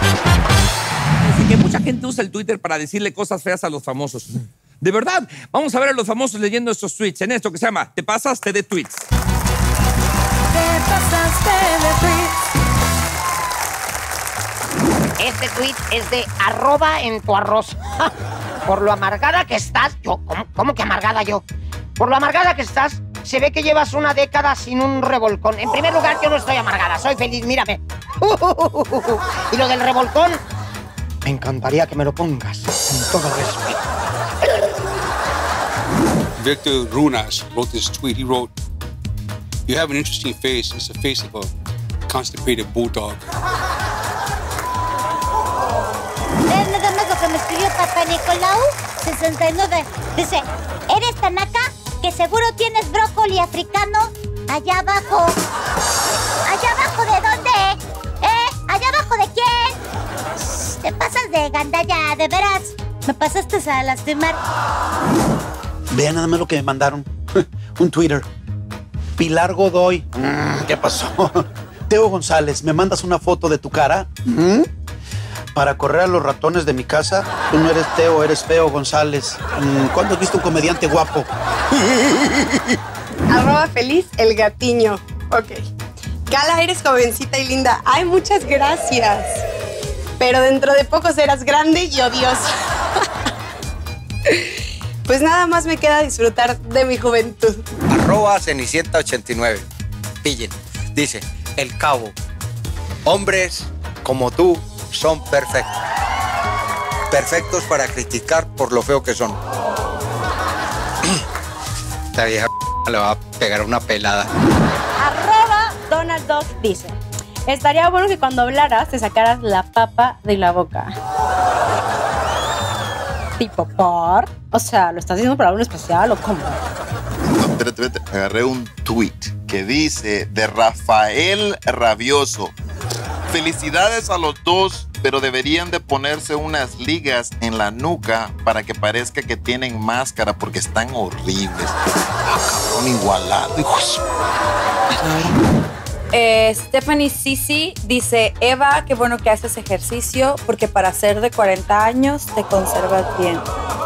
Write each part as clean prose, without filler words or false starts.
Así que mucha gente usa el Twitter para decirle cosas feas a los famosos. De verdad, vamos a ver a los famosos leyendo estos tweets en esto que se llama Te pasaste de tweets. Te pasaste de tweets. Este tweet es de arroba en tu arroz. Por lo amargada que estás... ¿Cómo que amargada yo? Por lo amargada que estás, se ve que llevas una década sin un revolcón. En primer lugar, yo no estoy amargada, soy feliz, mírame. Y lo del revolcón, me encantaría que me lo pongas con todo respeto. Victor Runas wrote this tweet. He wrote, "You have an interesting face. It's the face of a constipated bulldog." Vean nada más lo que me escribió Papá Nicolau 69. Dice, eres tan acá que seguro tienes brócoli africano allá abajo. ¿Allá abajo de dónde? ¿Allá abajo de quién? Te pasas de gandalla, de veras. Me pasaste a lastimar. Vean nada más lo que me mandaron. Un Twitter. Pilar Godoy. ¿Qué pasó? Teo González, ¿me mandas una foto de tu cara? Para correr a los ratones de mi casa. Tú no eres Teo, eres Feo González. ¿Cuándo has visto un comediante guapo? Arroba feliz el gatiño. Ok. Gala, eres jovencita y linda. Ay, muchas gracias. Pero dentro de poco serás grande y odiosa. Pues nada más me queda disfrutar de mi juventud. Arroba Cenicienta89. Pillen. Dice, el cabo. Hombres como tú son perfectos. Perfectos para criticar por lo feo que son. Esta vieja le va a pegar una pelada. Arroba Donald Duck dice, estaría bueno que cuando hablaras te sacaras la papa de la boca. Tipo, ¿por? O sea, ¿lo estás haciendo para algo especial o cómo? No, espérate. Agarré un tweet que dice de Rafael Rabioso. Felicidades a los dos, pero deberían de ponerse unas ligas en la nuca para que parezca que tienen máscara porque están horribles. Ah, cabrón, igualado, hijos. Stephanie Sisi dice, Eva, qué bueno que haces ejercicio porque para ser de 40 años te conservas bien.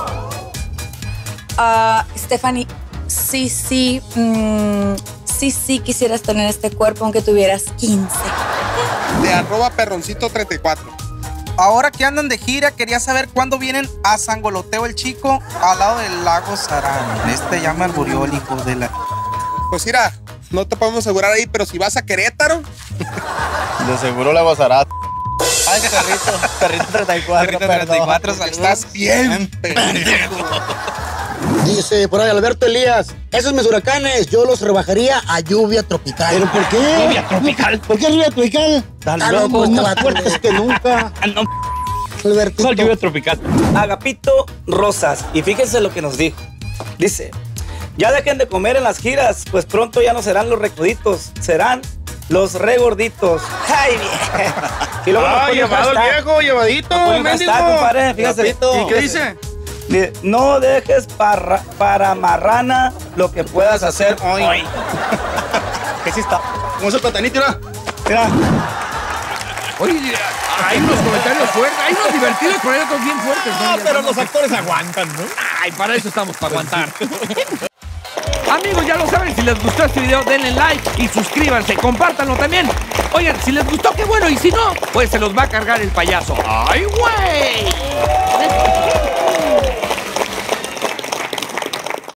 Stephanie Sisi, sí quisieras tener este cuerpo aunque tuvieras 15. De arroba perroncito34. Ahora que andan de gira, quería saber cuándo vienen a Sangoloteo el Chico al lado del lago Sarán. Este llama al Buriol, hijo de la... Pues mira, no te podemos asegurar ahí, pero si vas a Querétaro... De seguro la gozará. Ay, perrito 34. Perrito 34, estás bien, pendejo. Dice por ahí Alberto Elías, esos mis huracanes yo los rebajaría a lluvia tropical. ¿Pero por qué? ¿Lluvia tropical? ¿Por qué lluvia tropical? Tan loco, más fuertes que nunca. No, Albertito. no, lluvia tropical. Agapito Rosas, y fíjense lo que nos dijo. Dice, ya dejen de comer en las giras, pues pronto ya no serán los recoditos, serán los regorditos. ¡Ay, bien! Y luego llevado el viejo, llevadito, mendigo. Compadre, fíjese. ¿Y qué dice? No dejes para marrana lo que puedas hacer hoy. ¿Qué sí está? ¿Cómo es el platanito? Mira. Oye, hay unos comentarios fuertes, hay unos divertidos, pero hay otros bien fuertes. No, pero los actores aguantan, ¿no? Ay, para eso estamos, para aguantar. Amigos, ya lo saben, si les gustó este video, denle like y suscríbanse, compártanlo también. Oigan, si les gustó, qué bueno, y si no, pues se los va a cargar el payaso. ¡Ay, güey!